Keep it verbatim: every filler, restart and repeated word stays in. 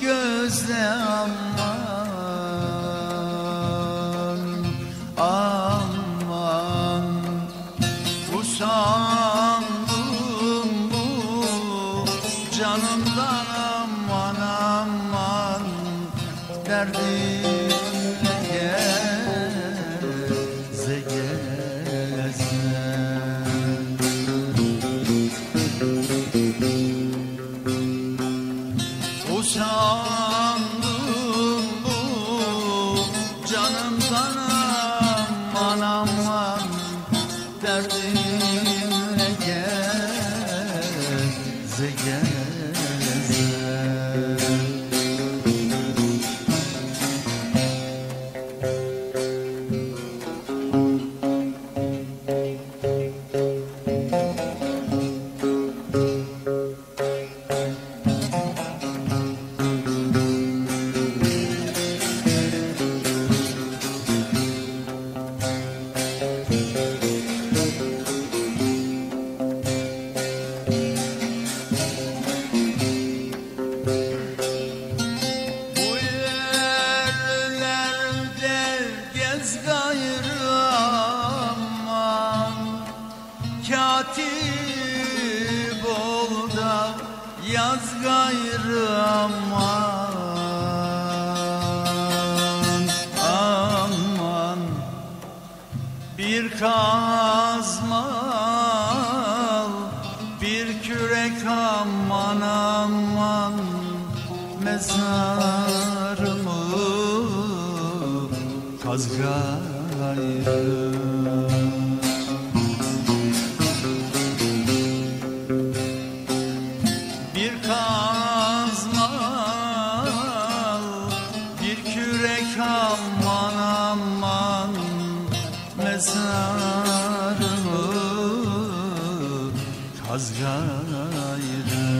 gözle aman, aman. Usandım bu canımdan aman, aman. Derdimle geze geze. Usandım bu canımdan aman, aman. Derdimle geze geze. Katip ol da yaz gayrı aman, aman. Bir kazma al, bir kürek aman, aman. Mezarımı kaz gayrı. Bir kazma al, bir kürek aman, aman. Mezarımı kaz gayrı.